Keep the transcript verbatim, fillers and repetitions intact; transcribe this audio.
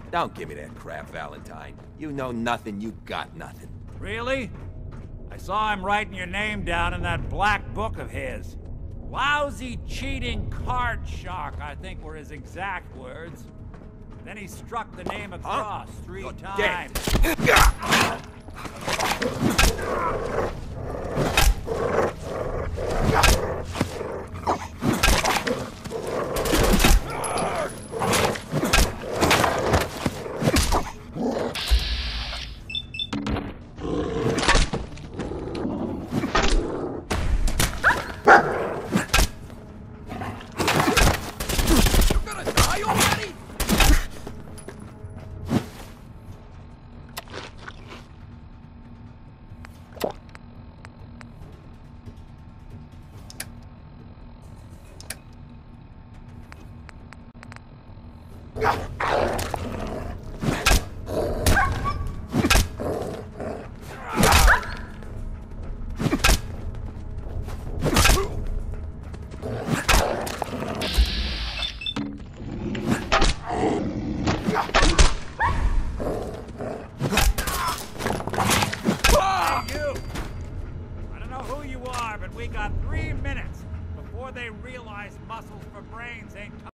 Don't give me that crap, Valentine. You know nothing, you got nothing. Really? I saw him writing your name down in that black book of his. Lousy, cheating card shark, I think were his exact words. Then he struck the name across huh? three You're times. We got three minutes before they realize muscles for brains ain't